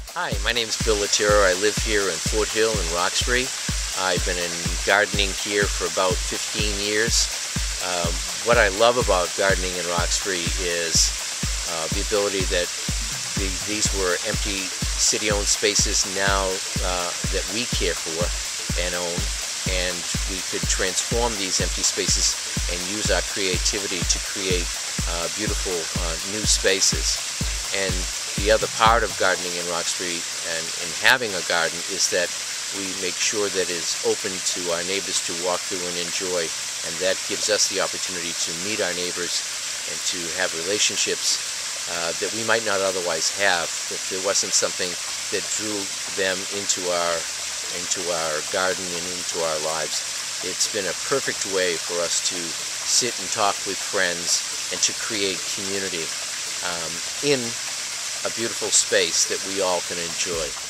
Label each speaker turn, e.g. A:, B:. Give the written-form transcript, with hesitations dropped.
A: Hi, my name is Bill Latero. I live here in Fort Hill in Roxbury. I've been in gardening here for about 15 years. What I love about gardening in Roxbury is the ability that these were empty city-owned spaces now that we care for and own, and we could transform these empty spaces and use our creativity to create beautiful new spaces. And the other part of gardening in Roxbury and having a garden is that we make sure that it is open to our neighbors to walk through and enjoy, and that gives us the opportunity to meet our neighbors and to have relationships that we might not otherwise have if there wasn't something that drew them into our garden and into our lives. It's been a perfect way for us to sit and talk with friends and to create community in a beautiful space that we all can enjoy.